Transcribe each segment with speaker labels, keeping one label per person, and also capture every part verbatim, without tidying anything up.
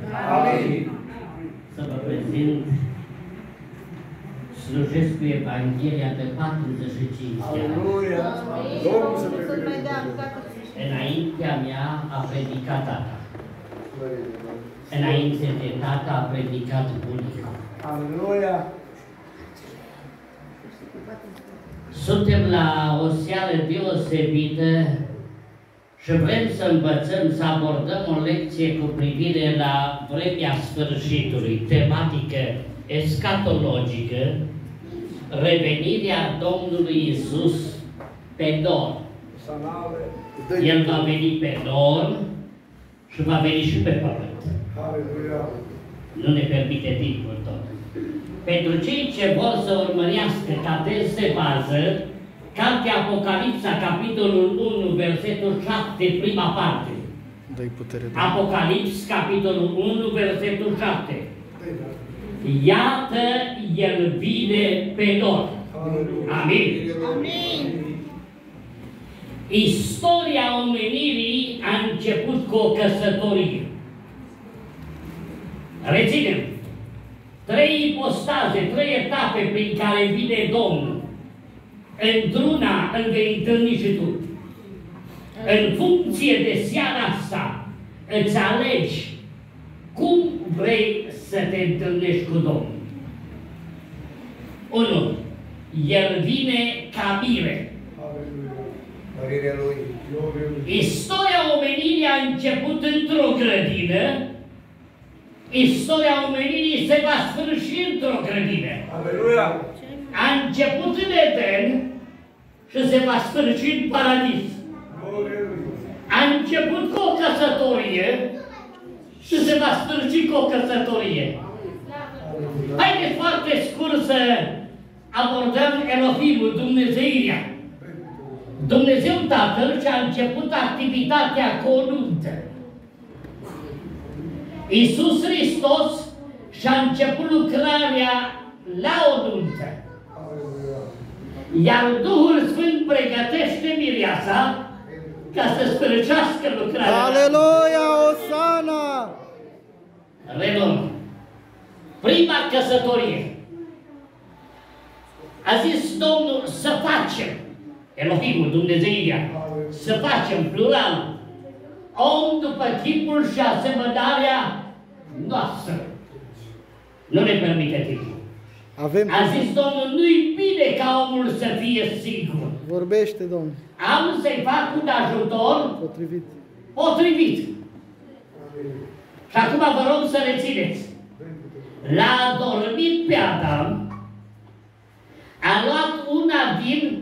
Speaker 1: Amin.
Speaker 2: Să vă prezint, slujesc cu Evanghelia de patruzeci și cinci de ani.
Speaker 1: Domnul să te
Speaker 2: Înaintea mea a predicat tata. Înainte de tata a predicat bunicul.
Speaker 1: Aleluia.
Speaker 2: Suntem la o seară deosebită și vrem să învățăm, să abordăm o lecție cu privire la vremea sfârșitului, tematică eschatologică, revenirea Domnului Iisus pe dor. El va veni pe dor și va veni și pe pământ. Nu ne permite timpul tot. Pentru cei ce vor să urmărească ca test de bază, Cartea Apocalipsa, capitolul unu, versetul șapte, prima parte. Apocalips, capitolul unu, versetul șapte. Iată, El vine pe dor. Amin.
Speaker 3: Amin.
Speaker 2: Istoria omenirii a început cu o căsătorie. Reținem. Trei ipostaze, trei etape prin care vine Domnul. Într-una îl vei întâlni și tu. În funcție de seara asta, îți alegi cum vrei să te întâlnești cu Domnul. unu. El vine ca mire. Istoria omenirii a început într-o grădină, istoria omenirii se va sfârși într-o grădină.
Speaker 1: Aleluia!
Speaker 2: A început în Eden și se va sfârși în paradis. A început cu o căsătorie și se va sfârși cu o căsătorie. Haideți foarte scurt să abordăm Elohimul, Dumnezeirea. Dumnezeu Tatăl și-a început activitatea cu o nuntă. Iisus Hristos și-a început lucrarea la o nuntă. Iar Duhul Sfânt pregătește mireasa ca să sfârșească lucrarea.
Speaker 4: Aleluia, Osana!
Speaker 2: Reluăm. Prima căsătorie. A zis Domnul să facem, Elohimul, Dumnezeirea, să facem, plural, om după chipul și asemănarea noastră. Nu ne permite timpul.
Speaker 4: Avem...
Speaker 2: A zis Domnul, nu-i bine ca omul să fie singur.
Speaker 4: Vorbește, Domnul.
Speaker 2: Am să-i fac un ajutor
Speaker 4: Potrivit.
Speaker 2: potrivit. Și acum vă rog să rețineți. L-a adormit pe Adam, a luat una din...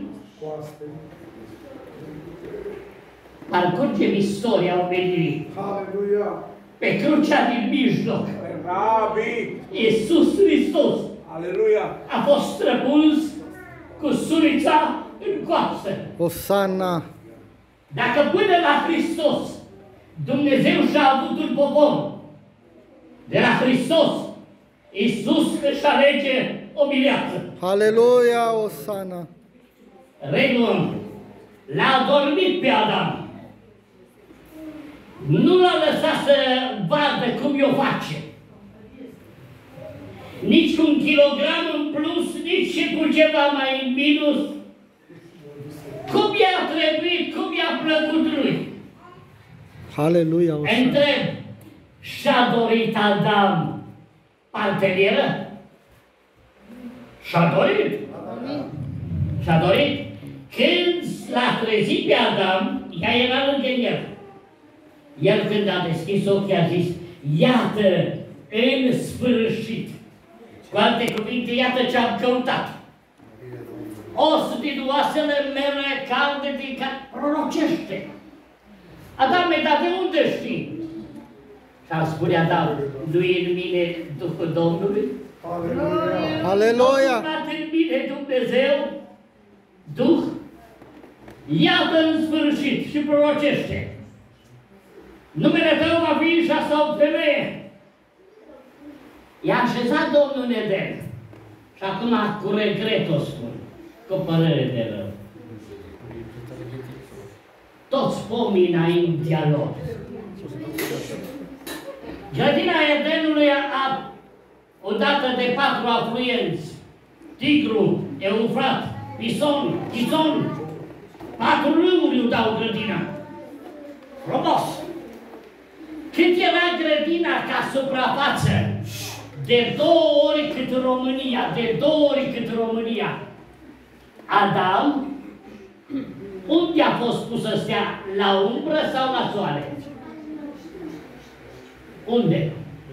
Speaker 2: Parcurgem istoria omenirii.
Speaker 1: Aleluia!
Speaker 2: Pe crucea din mijloc.
Speaker 1: Rabi!
Speaker 2: Iisus Hristos.
Speaker 1: Aleluia!
Speaker 2: A fost străpuns cu surița în coastă.
Speaker 4: Osana!
Speaker 2: Dacă până la Hristos Dumnezeu și-a avut un popor, de la Hristos Iisus își alege o mireasă.
Speaker 4: Aleluia, Osana!
Speaker 2: Reluăm. L-a adormit pe Adam. Nu l-a lăsat să vadă cum i-o face. Nici cu un kilogram în plus, nici și cu ceva mai în minus. Cum i-a trebuit, cum i-a plăcut lui.
Speaker 4: Aleluia, Osana!
Speaker 2: Întreb, și-a dorit Adam partenieră? Și-a dorit? Și-a dorit? Când l-a trezit pe Adam, ea era lângă el. El când a deschis ochii a zis, iată, în sfârșit. Cu alte cuvinte, iată ce am căutat. Os din oasele mele, calde din care prorocește. Adame, dar de unde știi? Și am spune Adam, nu-i în mine Duhul Domnului?
Speaker 1: Aleluia!
Speaker 4: Aleluia!
Speaker 2: A în mine Dumnezeu, Duh, iată în sfârșit și prorocește. Numele tău va fi și asta o femeie. I-a așezat Domnul în Eden. Și acum cu regret o spun, cu părere de rău. Toți pomii înaintea lor. Grădina Edenului a, odată de patru afluenți, Tigru, Eufrat, Pison, Chizon, patru râuri îi dau grădina. Frumos! Cât era grădina ca suprafață? De două ori cât România, de două ori cât România. Adam, unde a fost pus să stea? La umbră sau la soare? Unde?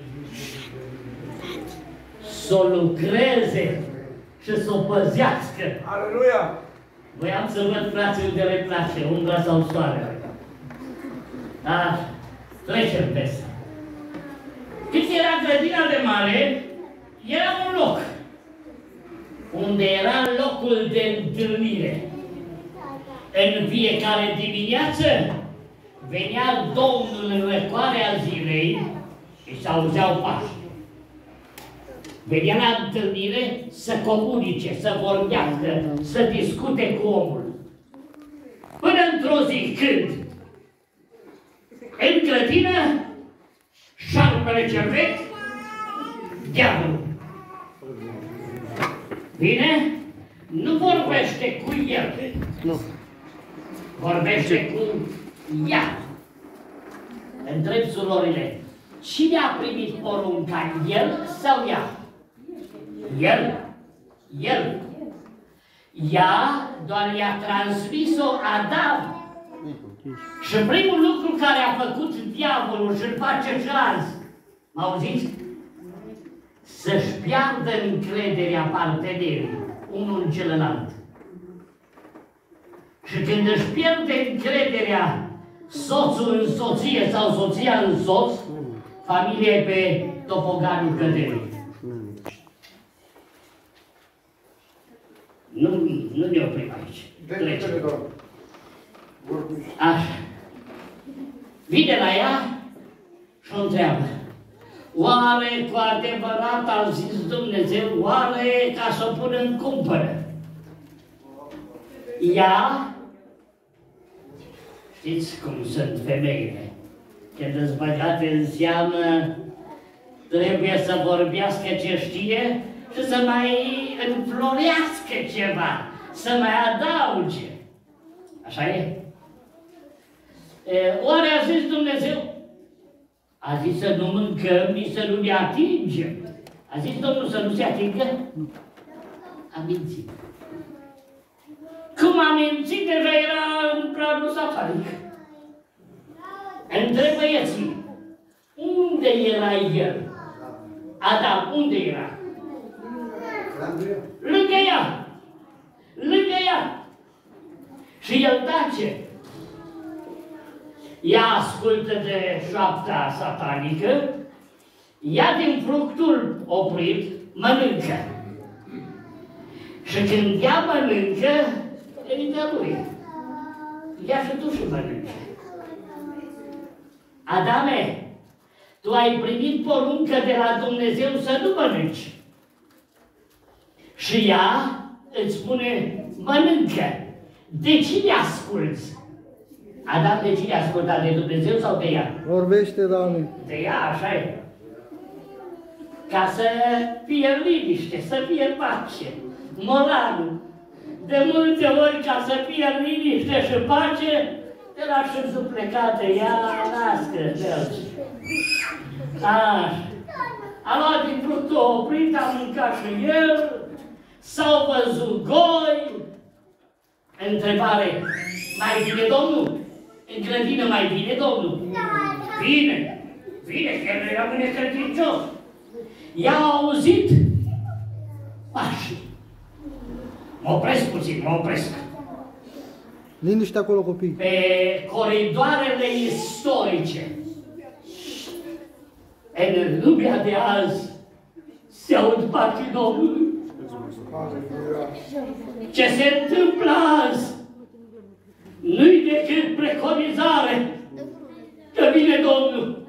Speaker 2: Să o lucreze și să o păzească.
Speaker 1: Aleluia!
Speaker 2: Voiam să văd, frații, unde le place, umbra sau soarele. Dar trecem peste. Cât era grădina de mare, era un loc. Unde era locul de întâlnire. În fiecare dimineață venea Domnul în răcoarea zilei și se auzeau pași. Venea la întâlnire să comunice, să vorbească, să discute cu omul. Până într-o zi când, în grădină, șarpele cel vechi, diavolul. Bine? Nu vorbește cu el.
Speaker 4: Nu.
Speaker 2: Vorbește cu ea. Întreb surorile, cine a primit porunca, el sau ea? El. El. Ea doar i-a transmis-o Adam. Și primul lucru care a făcut diavolul și-l face și azi, m-auziți? Să-și piardă încrederea partenerii, unul în celălalt. Și când își pierde încrederea soțul în soție sau soția în soț, familia e pe topoganul căderii. Nu, nu ne oprim aici. Trecem. Așa. Vine la ea și o întreabă. Oare cu adevărat a zis Dumnezeu, oare ca să o pună în cumpără? Ea, știți cum sunt femeile, când îți băgate în seamă, trebuie să vorbească ce știe și să mai înflorească ceva, să mai adauge. Așa e? E, oare a zis Dumnezeu? A zis să nu mâncăm, nici să nu ne atingem. A zis Domnul să nu se atingă? A mințit. Cum a mințit, deja era în planul satanic. Între băieții, unde era el? Adam, unde era? Lângă ea. Lângă ea. Și el tace. Ea ascultă de șoapta satanică, ia din fructul oprit, mănâncă. Și când ea mănâncă, îi dăruie. Ia și tu și mănâncă. Adame, tu ai primit poruncă de la Dumnezeu să nu mănânci. Și ea îți spune, mănâncă. De cine asculți? Adam, de cine asculta? De Dumnezeu sau de ea?
Speaker 4: Vorbește, Doamne.
Speaker 2: De ea, așa e. Ca să fie liniște, să fie pace. Moralul. De multe ori, ca să fie liniște și pace, era și suplecată, ea nască, Deus. Așa. A luat din fructul oprit, a mâncat și el, s-au văzut goi. Întrebare, mai vine Domnul? În grădină mai vine Domnul? Vine, vine, că el rămâne credincios. I-au auzit pașii. Mă opresc puțin, mă opresc.
Speaker 4: Liniște acolo, copii.
Speaker 2: Pe coridoarele istorice, în lumea de azi, se aud pașii Domnului. Ce se întâmplă azi nu-i decât preconizare că vine Domnul.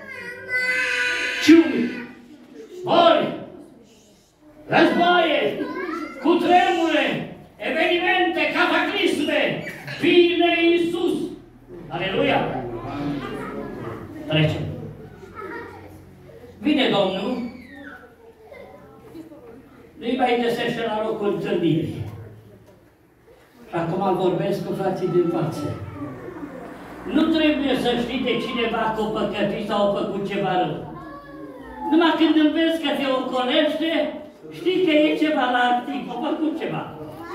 Speaker 2: Ciumi, boli, războaie, cutremure, evenimente, cataclisme, vine Iisus. Aleluia! Trecem. Vine Domnul, nu-i mai găsește la locul întâlnirii. Și acum vorbesc cu frații din față. Nu trebuie să știi de cineva că o păcătuit sau o făcut ceva rău. Numai când îmi vezi că te ocolește, știi că e ceva la activ, a făcut ceva.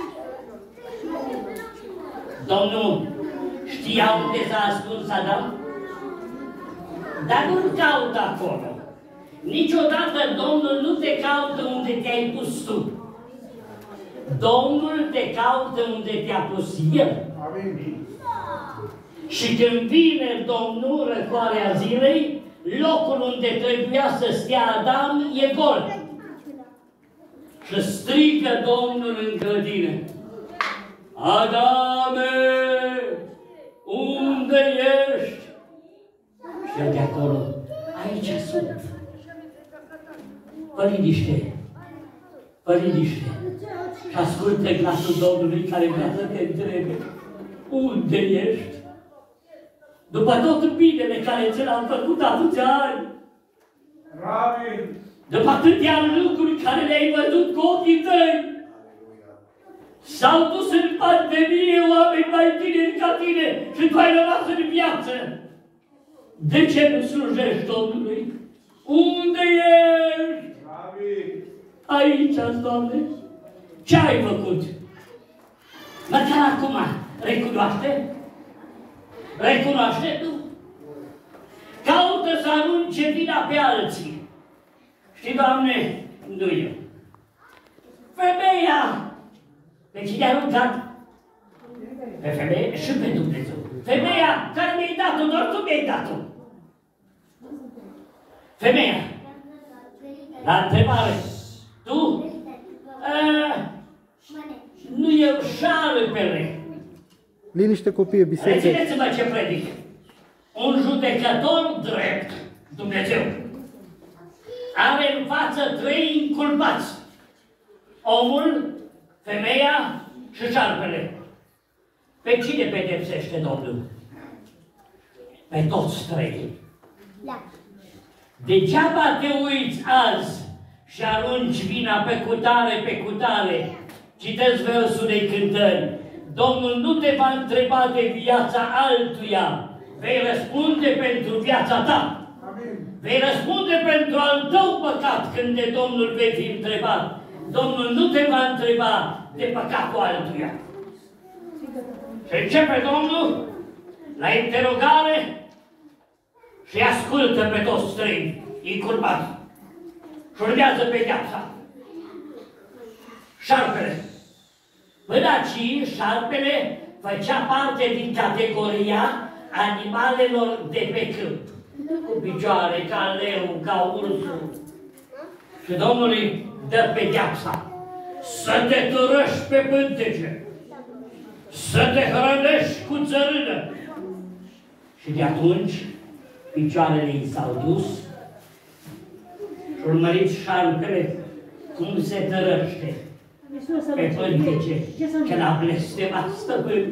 Speaker 2: Domnul știa unde s-a ascuns Adam? Dar nu-l caută acolo. Niciodată Domnul nu te caută unde te-ai pus tu. Domnul te caută unde te-a pus El.
Speaker 1: Amin.
Speaker 2: Și când vine Domnul răcoarea zilei, locul unde trebuia să stea Adam e gol. Și strigă Domnul în grădină: Adame, unde ești? Și el de acolo: aici sunt. Fă liniște, fă liniște. Și ascultă glasul Domnului care vrea să te întrebe: unde ești? După tot binele care ți l-am făcut atâția ani,
Speaker 1: Amin.
Speaker 2: după atâtea lucruri care le-ai văzut cu ochii tăi, s-au dus în pandemie oameni mai tineri ca tine și tu ai rămas în viață. De ce nu slujești Domnului? Unde ești?
Speaker 1: Amin.
Speaker 2: Aici, Doamne. Ce ai făcut? Măcar acum recunoaște? Recunoaște tu? Caută să arunce vina pe alții. Și, Doamne, nu eu. Femeia! Pe cine a aruncat? Pe femeie și pe Dumnezeu. Femeia care mi-ai dat-o, doar tu mi-ai dat-o. Femeia. La întrebare. Tu? A, nu eu șarpele.
Speaker 4: Liniște copii, biserică.
Speaker 2: Rețineți-mă ce predic. Un judecător drept, Dumnezeu, are în față trei inculpați. Omul, femeia și șarpele. Pe cine pedepsește Domnul? Pe toți trei. Degeaba te uiți azi și arunci vina pe cutare, pe cutare. Citesc versul unei cântări. Domnul nu te va întreba de viața altuia. Vei răspunde pentru viața ta.
Speaker 1: Amin.
Speaker 2: Vei răspunde pentru al tău păcat când de Domnul vei fi întrebat. Domnul nu te va întreba de păcatul altuia. Și începe Domnul la interogare și ascultă pe toți trei inculpați. Și urmează pedeapsa. Șarpele. Până aici, șarpele făcea parte din categoria animalelor de pe câmp. Cu picioare, ca leu, ca ursul. Și Domnul îi dă pedeapsa. Să te târăști pe pântece. Să te hrănești cu țărână. Și de atunci, picioarele i s-au dus și urmăriți șarpele cum se tărăște pe pântece, că l-a blestemat stăpân.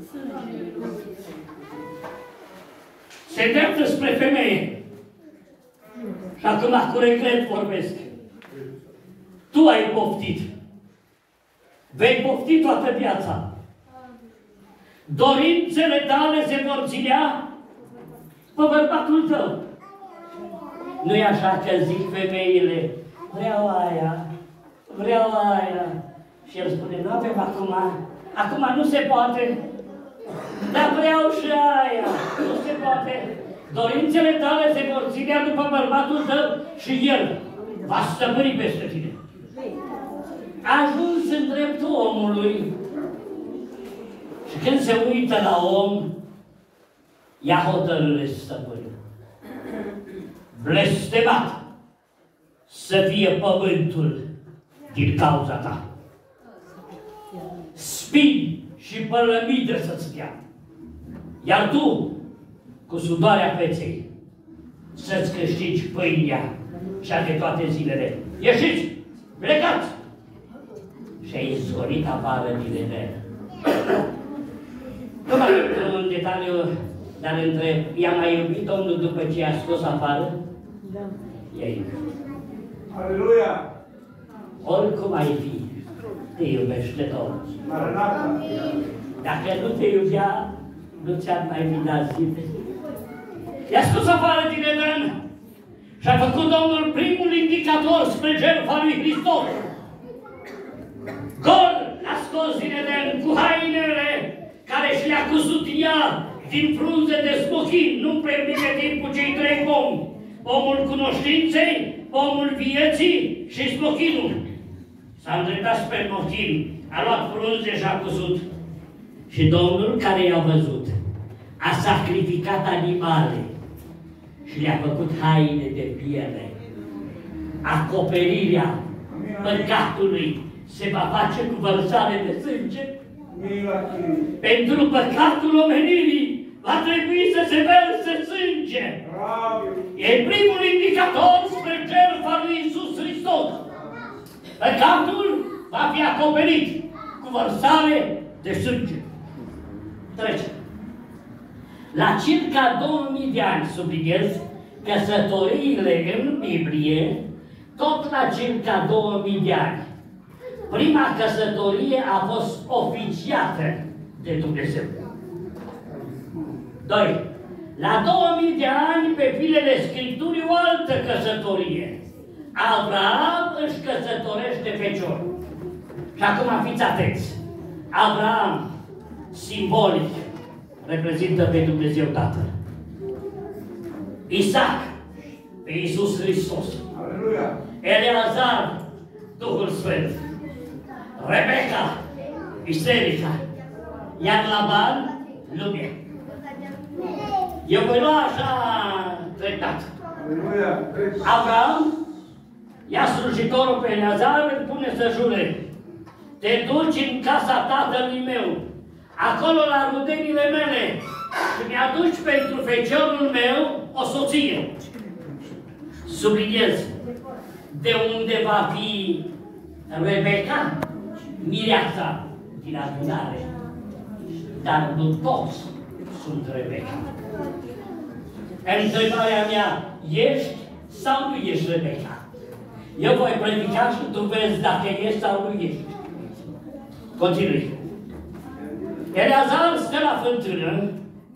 Speaker 2: Se îndreaptă spre femeie. Și acum cu regret vorbesc. Tu ai poftit. Vei pofti toată viața. Dorințele tale se vor ținea pe bărbatul tău. Nu-i așa că zic femeile: vreau aia, vreau aia. Și el spune: nu avem acum, acum nu se poate, dar vreau și aia, nu se poate. Dorințele tale se vor ținea după bărbatul tău și el va stăpâni peste tine. A ajuns în dreptul omului. Și când se uită la om, ia hotărâre stăpână. Blestemat să fie pământul din cauza ta. Spini și pălămidă să-ți fia. Iar tu, cu sudoarea feței, să-ți câștigi pâinea cea de toate zilele. Ieșiți! Plecați! Și ai izgorit afară din Eden. Nu mai intrăm în detaliu, dar între i-a mai iubit Domnul după ce i-a scos afară? ei.
Speaker 1: Aleluia!
Speaker 2: Oricum ai fi, te iubește Domnul.
Speaker 1: Maranata!
Speaker 2: Dacă nu te iubea, nu ți-ar mai fi dat zile. I-a scos afară din Eden și a făcut Domnul primul indicator spre jertfa lui Hristos. Gol l-a scos din Eden cu hainele care și le-a cusut ea din frunze de smochin. Nu-mi permite timpul cei trei pomi. Pomul cunoștinței, pomul vieții și smochinul. S-a îndreptat spre smochin, a luat frunze și a cusut. Și Domnul care i-a văzut, a sacrificat animale și le-a făcut haine de piele. Acoperirea păcatului se va face cu vărsare de sânge. Pentru păcatul omenirii va trebui să se verse sânge. E primul indicator spre jertfa lui Iisus Hristos. Păcatul va fi acoperit cu vărsare de sânge. Trece. La circa două mii de ani, subliniez, căsătoriile în Biblie, tot la circa două mii de ani, prima căsătorie a fost oficiată de Dumnezeu. Doi. La două mii de ani, pe filele Scripturii, o altă căsătorie. Abraham își căsătorește feciorul. Și acum fiți atenți. Abraham, simbolic, reprezintă pe Dumnezeu Tatăl. Isaac, pe Iisus Hristos.
Speaker 1: Aleluia!
Speaker 2: Eleazar, Duhul Sfânt. Rebecca, biserica. Iar Laban, lumea. Eu voi lua așa treptat.
Speaker 1: Aleluia!
Speaker 2: Abraham ia slujitorul pe Eleazar, îl pune să jure. Te duci în casa tatălui meu, acolo la rudenile mele, și mi-aduci pentru feciorul meu o soție. Subliniez, de unde va fi Rebecca, mireasa din adunare. Dar nu toți sunt Rebecca. Întrebarea mea, ești sau nu ești Rebecca? Eu voi predica și tu vezi dacă ești sau nu ești. Continui. Eleazar stă la fântână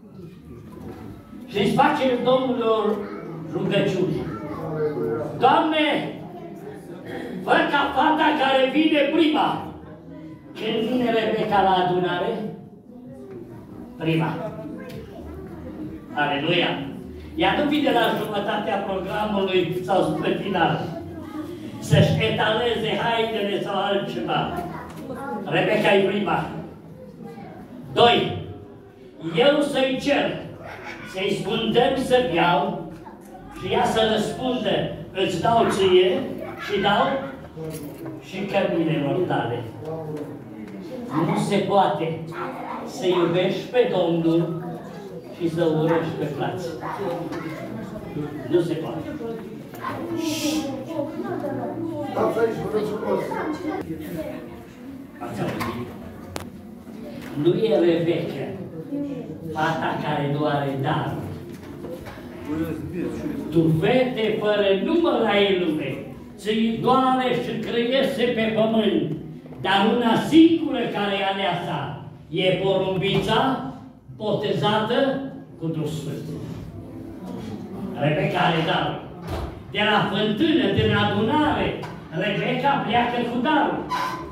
Speaker 2: și îți face Domnul rugăciuni. Doamne, fă ca fata care vine prima. Când vine Rebecca la adunare? Prima. Aleluia! Ea nu vine la jumătatea programului sau spre final să-și etaleze hainele sau altceva. Rebecca e prima. Doi. Eu să-i cer, să-i spun dă-mi să iau și ea să răspundă, îți dau ție și dau și căminelor tale. Nu se poate să iubești pe Domnul și să urăști pe frații. Nu se poate. Ați auzit? Nu e Rebecca, fata care nu are dar. Tu fete fără număr ai lume, ți-i doare și crăiese pe pământ, dar una singură care e aleasa, e porumbița botezată cu Duhul Sfânt. Rebecca are darul. De la fântână, din adunare, Rebecca pleacă cu darul.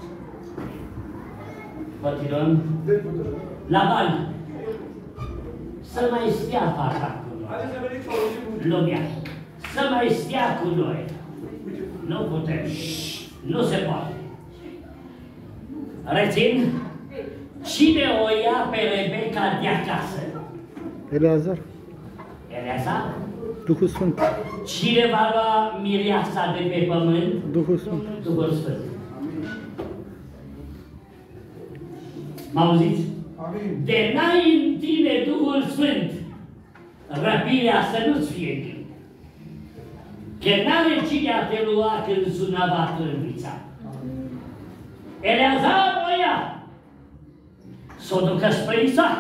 Speaker 2: Continuăm. La bani. Să mai stea fata cu noi. Lumea. Să mai stea cu noi. Nu putem. Nu se poate. Rețin. Cine o ia pe Rebecca de acasă?
Speaker 4: Eleazar.
Speaker 2: Eleazar?
Speaker 4: Duhul Sfânt.
Speaker 2: Cine va lua mireasa de pe pământ?
Speaker 4: Duhul Sfânt.
Speaker 2: Duhul Sfânt. M-auziți? De n-ai în tine Duhul Sfânt, răpirea să nu-ți fie greu. Că n-are cine a te lua când sună batârnița. Eleazar o ia, s-o ducă spre Isaac.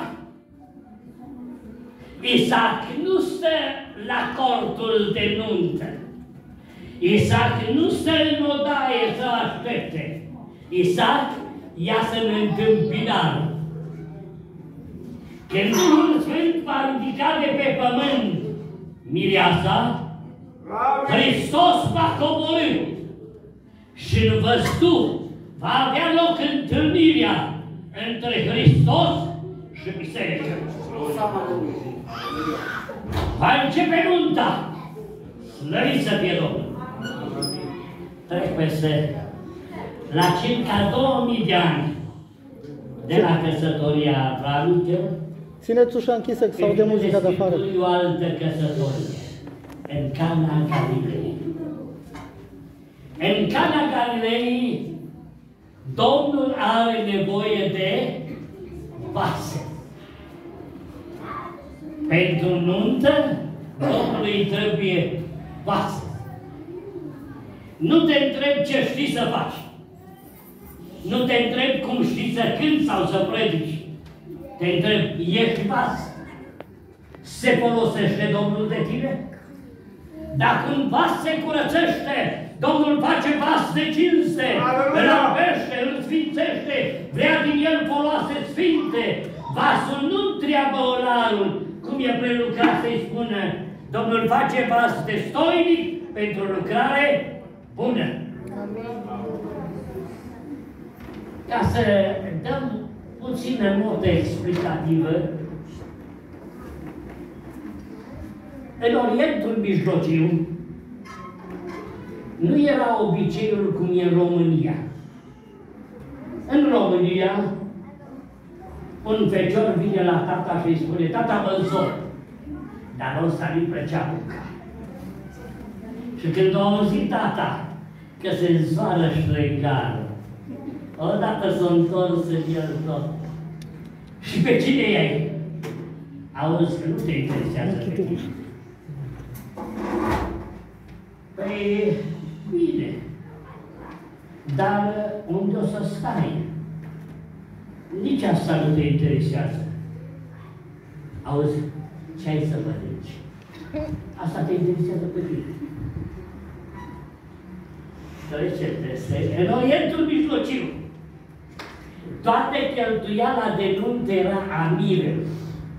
Speaker 2: Isaac nu stă la cortul de nuntă. Isaac nu stă în odaie să aștepte. Isaac iasă în întâmpinare. Când Duhul Sfânt va ridica de pe pământ mireasa, Hristos va coborî și în văzduh va avea loc întâlnirea între Hristos și biserică. Va începe nunta. Slăvit să fie Domnul. Trec peste la circa două mii de ani de la căsătoria abramică.
Speaker 4: Țineți ușa închisă că s-aude muzica de afară.
Speaker 2: O altă căsătorie în Cana Galilei. În Cana Galilei Domnul are nevoie de vase. Pentru nuntă, Domnului trebuie vase. Nu te întreb ce știi să faci. Nu te întreb cum știi să cânti sau să predici. Te întreb, ești vas? Se folosește Domnul de tine? Dacă un vas se curățește, Domnul face vas de cinste, îl albește, îl sfințește, vrea din el foloase sfinte. Vasul nu întreabă olarul, cum e prelucrat să-i spună. Domnul face vas de stoinic pentru lucrare bună. Ca să dăm puțină notă explicativă, în Orientul Mijlociu nu era obiceiul cum e în România. În România, un fecior vine la tata și îi spune, tata, mă însor, dar ăsta nu-i plăcea buca. Și când a auzit tata că se însoară ștrengarul, odată s-a întors în el tot. Și pe cine e? Auzi că nu te interesează pe tine. Păi, bine. Dar unde o să stai? Nici asta nu te interesează. Auzi, ce ai să mănânci? Asta te interesează pe tine. Trece în Orientul Mijlociu. Toate cheltuiala de nuntă era a mirelui.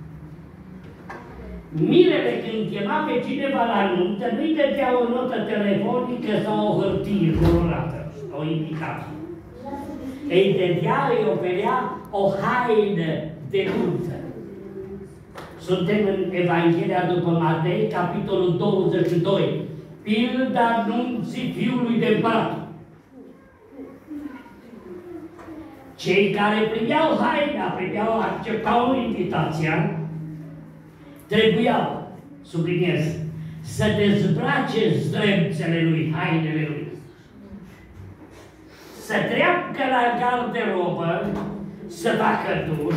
Speaker 2: Mirele, când chema pe cineva la nuntă, nu-i dădea o notă telefonică sau o hârtie colorată, o invitație. Îi dădea, îi oferea o haină de nuntă. Suntem în Evanghelia după Matei, capitolul douăzeci și doi. Pilda nunții fiului de împărat. Cei care primeau haina, primeau, acceptau invitația, trebuiau, subliniez, să dezbrace zdremțele lui, hainele lui. Să treacă la garderobă, să facă duș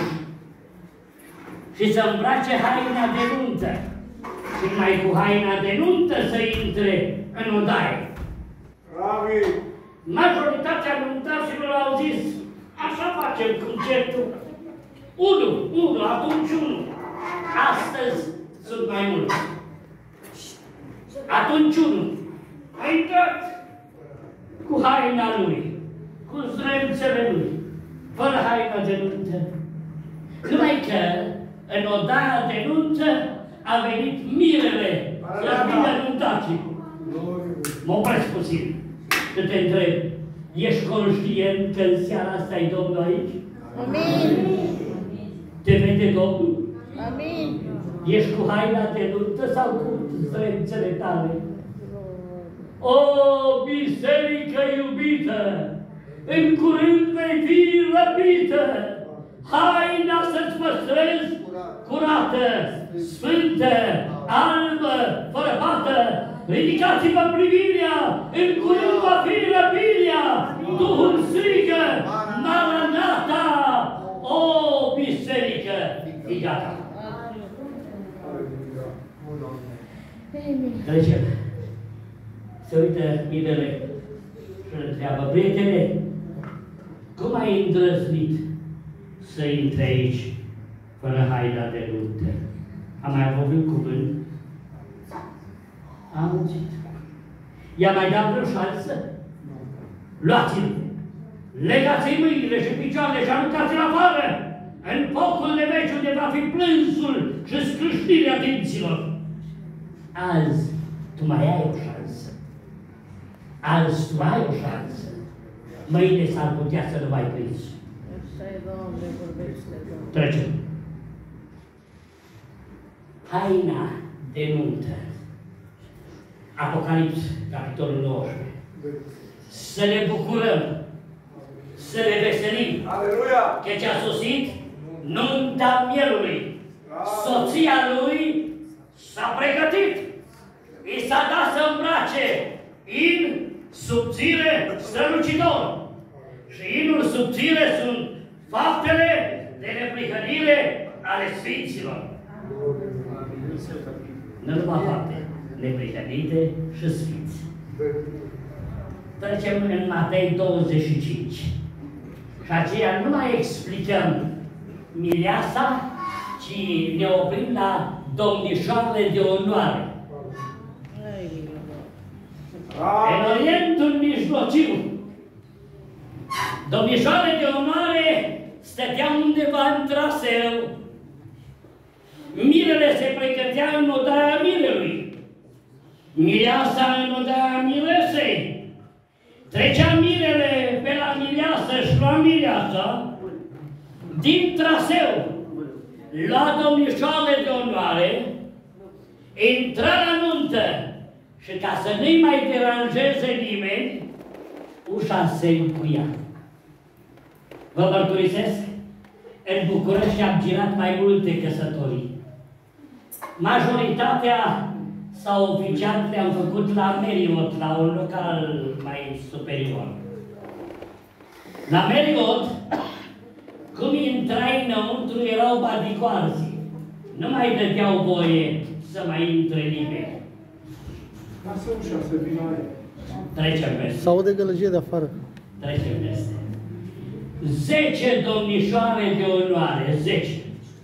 Speaker 2: și să îmbrace haina de nuntă. Și mai cu haina de nuntă să intre în odaie.
Speaker 1: Bravi!
Speaker 2: Majoritatea nuntașilor au zis, așa facem concertul. Unu, unu, atunci unu. Astăzi sunt mai mulți. Atunci unu. A intrat cu haina lui, cu zdremțele lui, fără haina de nuntă. Numai că în odaia de nuntă a venit mirele la mine nuntații. Mă opresc puțin. Că te întreb, ești conștient că în seara asta e Domnul aici?
Speaker 3: Amin.
Speaker 2: Te vede Domnul?
Speaker 3: Amin.
Speaker 2: Ești cu haina de nuntă sau cu zdremțele tale? O, biserică iubită, în curând vei fi răpită. Haina să-ți păstrezi curată, sfântă, albă, fără pată. Ridicați-vă privirea, în curând va fi răpirea. Duhul strigă, Maranata! O, biserică, fii gata. Trecem. Se uită mirele și îl întreabă, prietene, cum ai îndrăznit să intri aici fără haina de nuntă? Am mai avut un cuvânt? Am auzit. I-a mai dat vreo șansă? Luați-l, legați-i mâinile și picioarele și aruncați-l afară, în focul de veci unde va fi plânsul și scrâșnirea dinților. Azi, tu mai ai o șansă. Azi, tu ai o șansă. Mâine s-ar putea să nu mai prins. Trecem. Haina de nuntă. Apocalips, capitolul nouăsprezece. Să ne bucurăm, să ne veselim,
Speaker 1: Aleluia!
Speaker 2: căci a sosit nunta mielului. Soția lui s-a pregătit. I s-a dat să îmbrace in subțire strălucitor. Și inul subțire sunt faptele de neprihănire ale Sfinților. Nu numai fapte, neprihănite și Sfinți. Trecem în Matei douăzeci și cinci. Și aceea nu mai explicăm mireasa, ci ne oprim la domnișoarele de onoare. În Orientul Mijlociu, domnișoarele de onoare stăteau undeva în traseu. Mirele se pregătea în odaia mirelui. Mireasa în odaia miresei. Trecea mirele pe la mireasă și lua mireasa din traseu. La domnișoarele de onoare, intra la nuntă și ca să nu-i mai deranjeze nimeni, ușa se încuia. Vă mărturisesc, în București am girat mai multe căsătorii. Majoritatea sau oficial le-am făcut la Meriot, la un local mai superior. La Meriot, cum intrai înăuntru, erau badicoarzi. Nu mai dădeau voie să mai intre nimeni.
Speaker 1: Lasă ușa să vină aia.
Speaker 2: Trecem peste.
Speaker 4: Sau de gălăgie de afară.
Speaker 2: Trecem peste. Zece domnișoare de onoare, zece.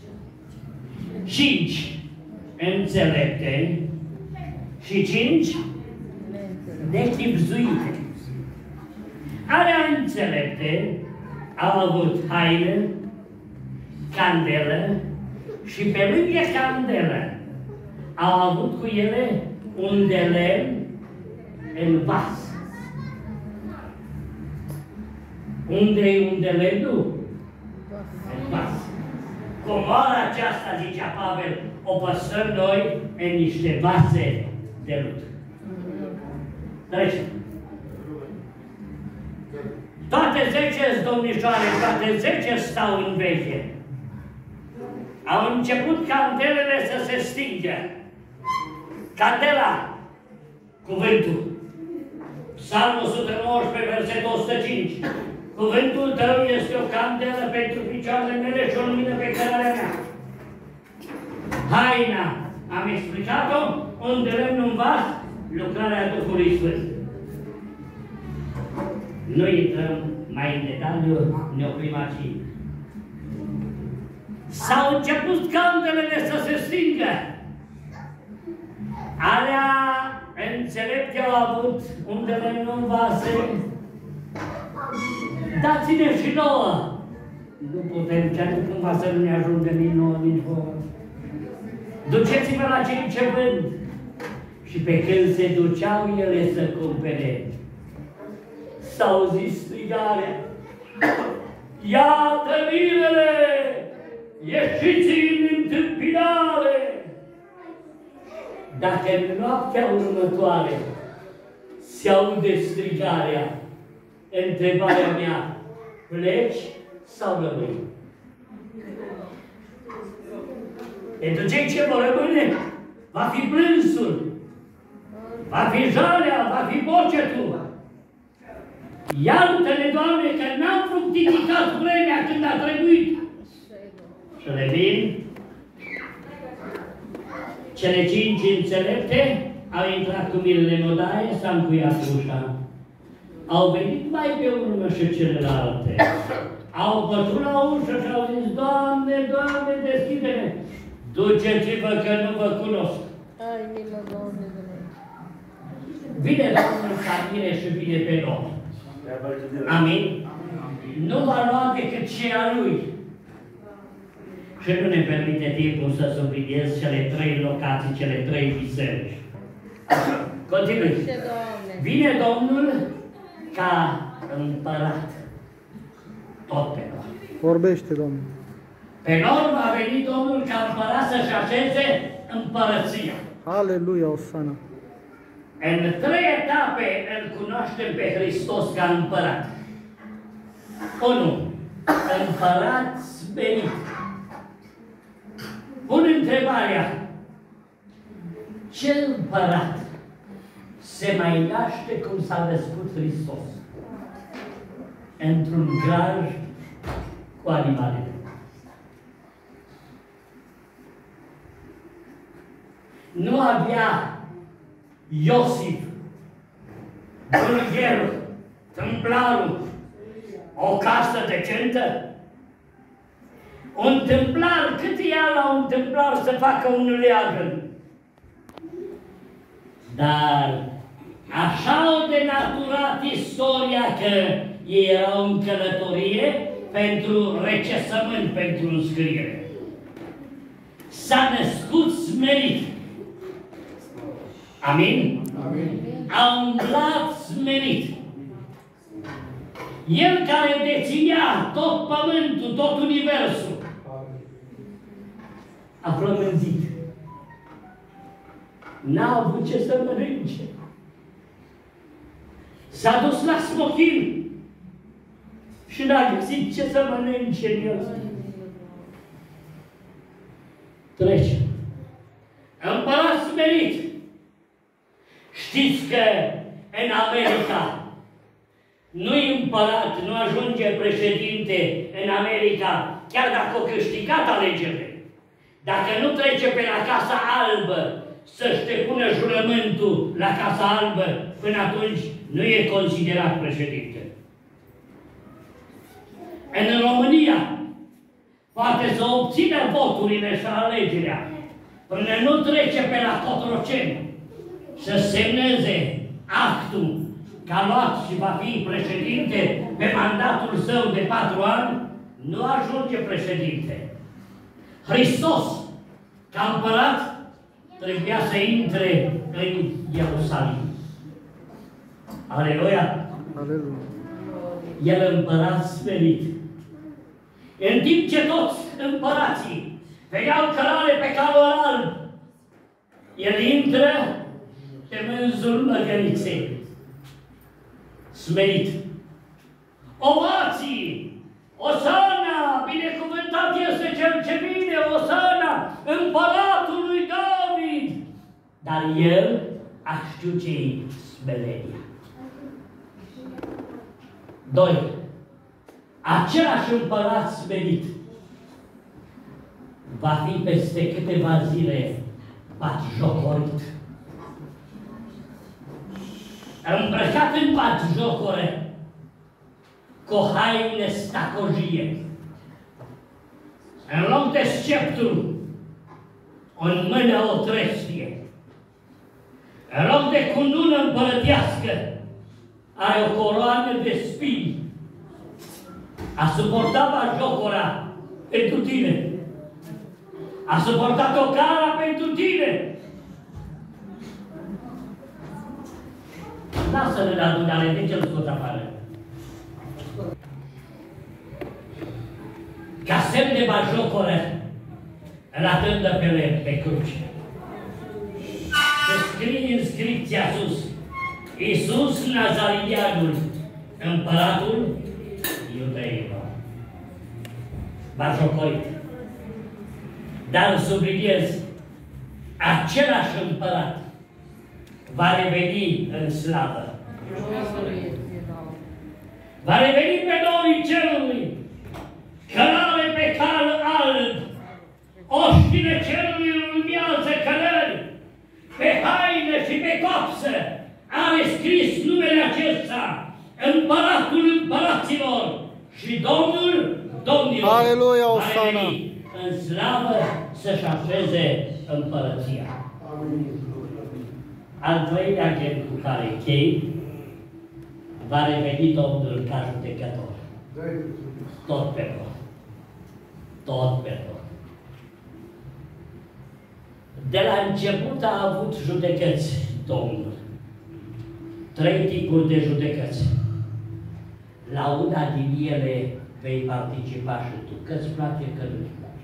Speaker 2: Cinci înțelepte și cinci nechibzuite. Alea înțelepte au avut haină, candelă și pe lângă candelă au avut cu ele un de lemn în vas. Unde e un de lemnul? În vas. Comoara aceasta, zicea Pavel, o păstrăm noi în niște vase de lut. Trecem. Toate zece domnișoare, toate zece stau în veche. Au început candelele să se stingă. Candela, cuvântul. Psalmul o sută nouăsprezece, versetul o sută cinci. Cuvântul tău este o candelă pentru picioarele mele și o lumină pe cărarea mea. Haina, am explicat-o, unde lemn în vas, lucrarea Duhului Sfânt. Nu intrăm mai în detaliu, ne oprim aici. S-au început candelele să se stingă. Alea înțelepte au avut unde lemn în vase. Dați-ne și nouă! Nu putem, chiar cumva să nu ne ajungă nici nouă, nici vouă. Duceți-vă la cei ce vând. Și pe când se duceau ele să cumpere, s-au zis strigarea: iată mirele! Ieșiți în întâmpinare! Dacă în noaptea următoare se aude strigarea, întrebarea mea, pleci sau rămâi? Pentru cei ce vor rămâne, va fi plânsul, va fi jalea, va fi bocetul. Iartă-ne, Doamne, că n-am fructificat vremea când a trebuit. Și revin. Cele cinci înțelepte au intrat cu mirele în odaie, s-a încuiat ușa. Au venit mai pe urmă și celelalte. Au bătut la ușă și au zis: Doamne, Doamne, deschide-ne! Duceți-vă că nu vă cunosc. Vine Domnul ca mine și vine pe noi. Amin? Nu va lua decât ce a Lui. Și nu ne permite timpul să subliniez cele trei locații, cele trei biserici. Continui. Vine Domnul ca împărat. Tot pe noi.
Speaker 4: Vorbește, Domnul.
Speaker 2: Pe noi va veni Domnul ca împărat să-și așeze împărăția.
Speaker 4: Aleluia, Osana.
Speaker 2: În trei etape îl cunoaștem pe Hristos ca împărat. unu. Împărat smerit. Pun întrebarea. Ce împărat se mai naște cum s-a născut Hristos? Într-un graj cu animale. Nu avea Iosif, bulgherul, tâmplarul, o casă decentă? Un tâmplar, cât ia la un tâmplar să facă un leagăn? Dar așa au denaturat istoria că ei erau în călătorie pentru recesământ, pentru înscriere. S-a născut smerit. Amin?
Speaker 1: Amin.
Speaker 2: A umblat smerit. El care deținea tot pământul, tot universul, a flămânzit. N-a avut ce să mănânce. S-a dus la smochin și n-a găsit ce să mănânce în el. Trece. Împărat smerit. Știți că în America nu-i împărat, nu ajunge președinte în America, chiar dacă a câștigat alegerile. Dacă nu trece pe la Casa Albă să-și depună jurământul la Casa Albă, până atunci nu e considerat președinte. În România poate să obțină voturile și alegerea până nu trece pe la Cotroceni să semneze actul că a luat și va fi președinte pe mandatul său de patru ani, nu ajunge președinte. Hristos, ca împărat, trebuia să intre în Ierusalim. Aleluia!
Speaker 4: Aleluia.
Speaker 2: El împărat smerit. În timp ce toți împărații veneau cărare pe calul alb, el intră pe mânzul măgăriței. Smerit. Ovații! Osana! Binecuvântat este cel ce vine! Osana! Împăratul lui David! Dar el a știut ce-i smerenia. Doi. Același împărat smerit va fi peste câteva zile batjocorit. Îmbrăcat în batjocore, cu haine stacojie. În loc de sceptru, în mână o trestie. În loc de cunună împărătească, are o coroană de spini. A suportat batjocora pentru tine. A suportat o cara pentru tine. Lasă-le la adunare, de ce-l scot afară? Ca semn de batjocoră, îl atândă pe lemn, pe cruce. Se scrie inscripția sus. Iisus Nazarianul, împăratul iudeilor. Batjocorit. Dar subliniez, același împărat va reveni în slavă. Va reveni pe norii cerului, cărare pe cal alb, oștile cerului luminează călări, pe haine și pe copsă are scris numele acesta, Împăratul împăraților și Domnul domnilor.
Speaker 4: Aleluia,
Speaker 2: va
Speaker 4: Osana!
Speaker 2: reveni în slavă să-și așeze împărăția. Al treilea gând cu care chei, va reveni Domnul ca judecător. Tot pe tot. Tot pe tot. De la început a avut judecăți Domnul. Trei tipuri de judecăți. La una din ele vei participa și tu, că-ți place, că nu-ți place.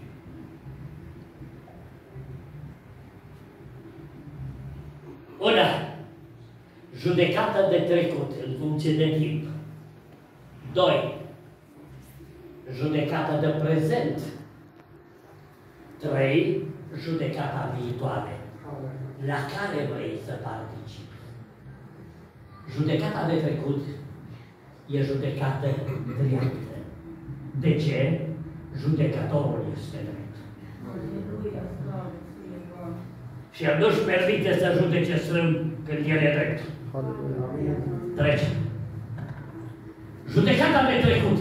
Speaker 2: Una, judecată de trecut, în funcție de timp. Doi, judecată de prezent. Trei, judecata viitoare, la care vrei să participi. Judecata de trecut e judecată dreaptă. De ce? Judecătorul este drept. Și el nu-și permite să judece strâmb când el e drept. Trece. Judecata de trecut.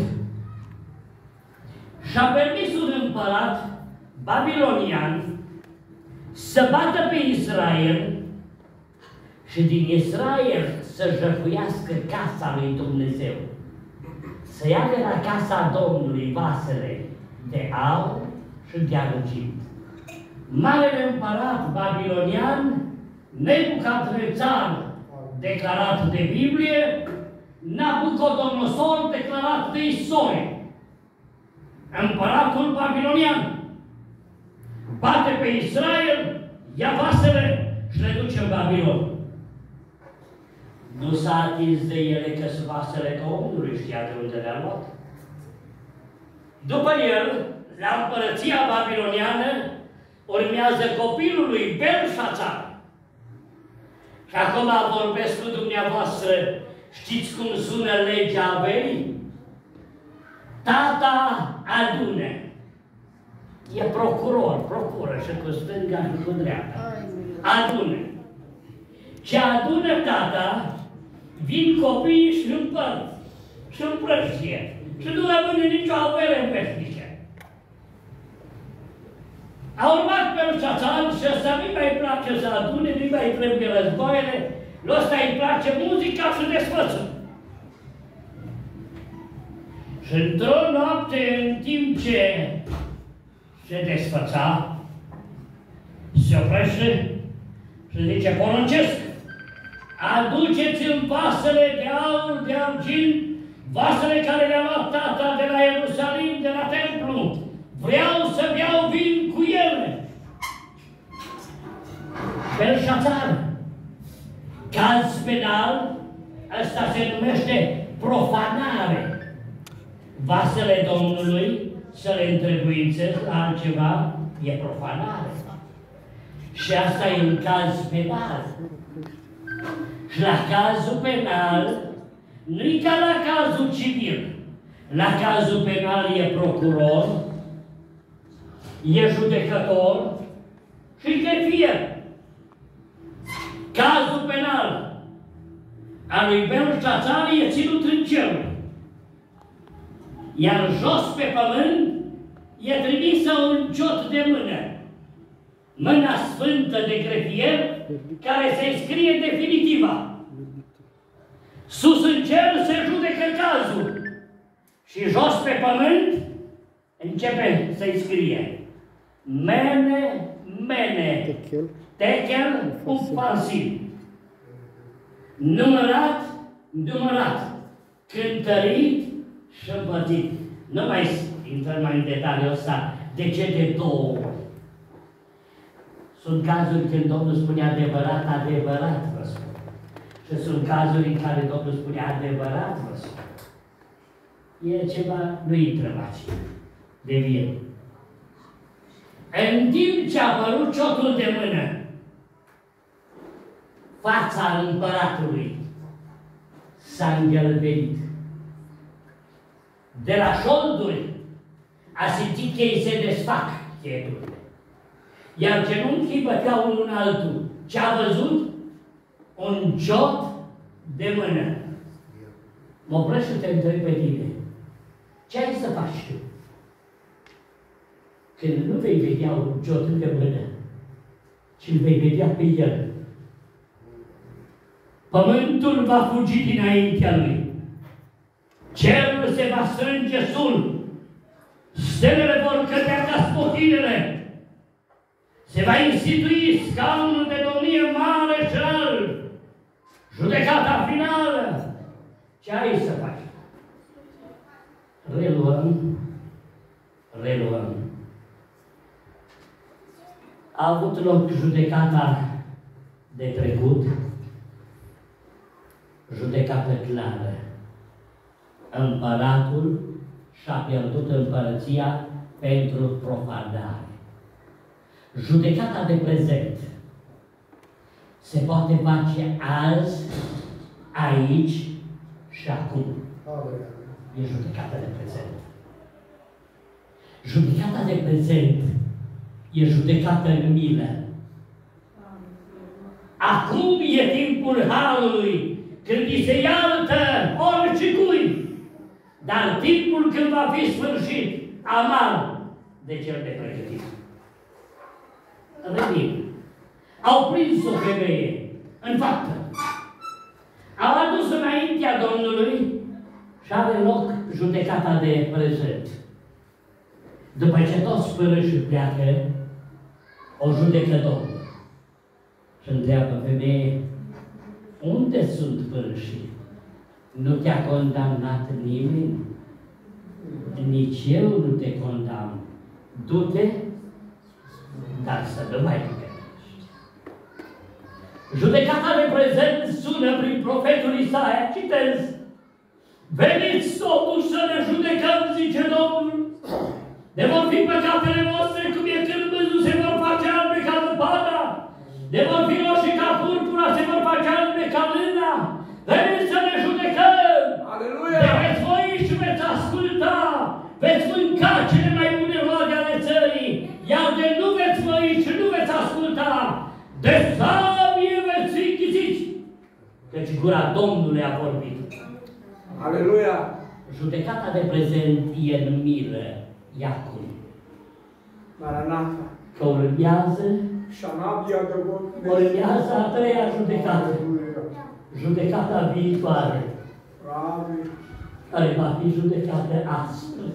Speaker 2: Și-a permis un împărat babilonian să bată pe Israel și din Israel să jăcuiască casa lui Dumnezeu. Să ia de la casa Domnului vasele de aur și de argint. Marele împărat babilonian, Nebucadnețar, declarat de Biblie, Nabucodonosor, declarat de istorie. Împăratul babilonian bate pe Israel, ia vasele și le duce în Babilon. Nu s-a atins de ele că sunt vasele Domnului, știa de unde le-a luat. După el, la împărăția babiloniană, urmează copilul lui Belșațar. Și acum vorbesc cu dumneavoastră, știți cum sună legea averii? Tata adună. E procuror, procură și cu stânga și cu dreapta. Adună. Ce adună tata, vin copiii și împărt, și împrăștie. Și nu rămâne nicio avere veșnice. A urmat Belșațar și ăsta nu-i mai place să adune, nu-i mai trebuie războaiele, lui ăsta îi place muzica și desfățul. Și într-o noapte, în timp ce se desfăța, se oprește și zice, poruncesc, aduceți în vasele de aur, de argint, vasele care le-a luat tata de la Ierusalim, de la templu. Vreau să beau vin cu ele. Belșațar, caz penal, ăsta se numește profanare. Vasele Domnului să le întrebuințez la altceva e profanare. Și asta e un caz penal. Și la cazul penal, nu-i ca la cazul civil. La cazul penal e procuror, e judecător și grefier. Cazul penal al lui Belșațar e ținut în cer. Iar jos pe pământ e trimisă un ciot de mână. Mâna sfântă de grefier care se scrie definitiva. Sus în cer se judecă cazul. Și jos pe pământ începe să-i scrie. Mene, mene, techel, ufansiv. Numărat, numărat, cântărit și împărțit. Nu mai intrăm mai în detaliul ăsta. De ce de două ori? Sunt cazuri când Domnul spune adevărat, adevărat vă spun. Și sunt cazuri în care Domnul spune adevărat vă spun. E ceva, nu intrăm aici. De vie. În timp ce a apărut ciotul de mână, fața împăratului s-a îngălbenit. De la șolduri a simțit că îi se desfac cheturile. Iar genunchii băteau unul în altul. Ce a văzut? Un ciot de mână. Mă opresc și te întreb pe tine. Ce ai să faci tu? Când nu vei vedea un ciot de mână, ci îl vei vedea pe el. Pământul va fugi dinaintea lui. Cerul se va strânge sul. Stelele vor cădea ca spotinele. Se va institui scaunul de domnie mare și înalt. Judecata finală. Ce ai să faci? Reluăm. Reluăm. A avut loc judecata de trecut. Judecată clară. Împăratul și-a pierdut împărăția pentru profanare. Judecata de prezent se poate face azi, aici și acum. E judecata de prezent. Judecata de prezent e judecată în milă. Acum e timpul harului, când îi se iartă oricui. Dar timpul când va fi sfârșit, amar de cel de pregătit. Revin. Au prins o femeie în faptă. Au adus înaintea Domnului și are loc judecata de prezent. După ce toți părâșii pleacă, o judecă Domnul. Și întreabă femeie, unde sunt părâșii? Nu te-a condamnat nimeni? Nici eu nu te condamn. Du-te, dar să nu mai păcătești. Judecata de prezent sună prin profetul Isaia. Citez. Veniți totuși să ne judecăm, zice Domnul. De vor fi păcatele voastre cum e cârbăzul, se vor face albe ca zăpada. De vor fi roșii ca purpura, se vor face albe ca lâna. Veniți să ne judecăm! Aleluia! De veți voi și veți asculta! Veți mânca cele mai bune roade ale țării! Iar de nu veți voi și nu veți asculta! De sabie veți fi închiziți! Căci gura Domnului a vorbit.
Speaker 1: Aleluia!
Speaker 2: Judecata de prezent e în milă. E acum.
Speaker 1: Maranata!
Speaker 2: Că urmează, urmează a treia judecată. Judecata viitoare, care va fi judecată astăzi.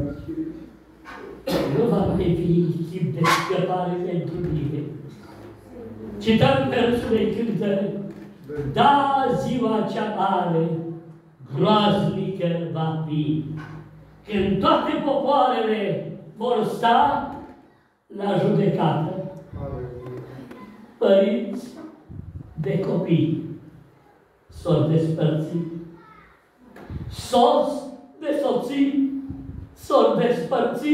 Speaker 2: Nu va mai fi timp de scăpare pentru mine. Cităm versul de cântări. Da, ziua cea mare, groaznică va fi, când toate popoarele vor sta la judecată. Părinți de copii s-or despărți, soți de soții s-or despărți,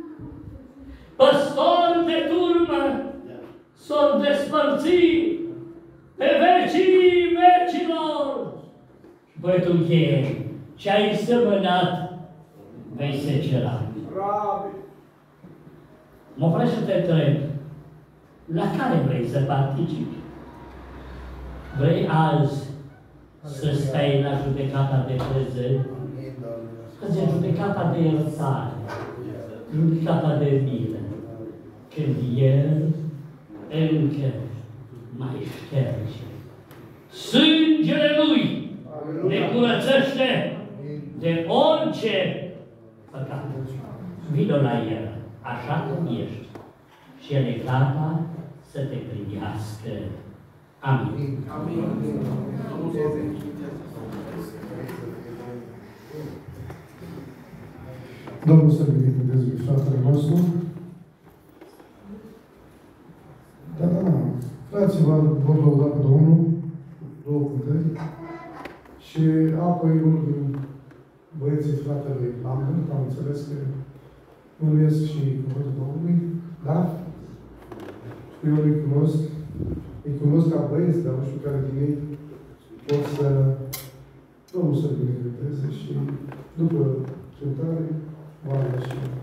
Speaker 2: păstori de turmă s-or despărți, pe vecii vecilor. Și poetul încheie, ce ai sămănat, vei secera. Mă opresc să te întreb, la care vrei să participi? Vrei azi să stai la judecata de prezent? Că e judecata de iertare, judecata de milă, când El încă mai șterge. Sângele Lui ne curățește de orice păcat. Vino la El, așa cum ești, și El e gata să te primească. Amin. Amin.
Speaker 1: Domnul să binecuvânteze fratele nostru. Da, da, da. Frații vor lăuda pe Domnul două cântări și apoi unul din băieții fratelui Lambert, am înțeles că numesc și cuvântul Domnului, da? Și eu îi cunosc, îi cunosc ca băieți, dar nu știu care din ei pot să Domnul să binecuvânteze și după cântare va avea și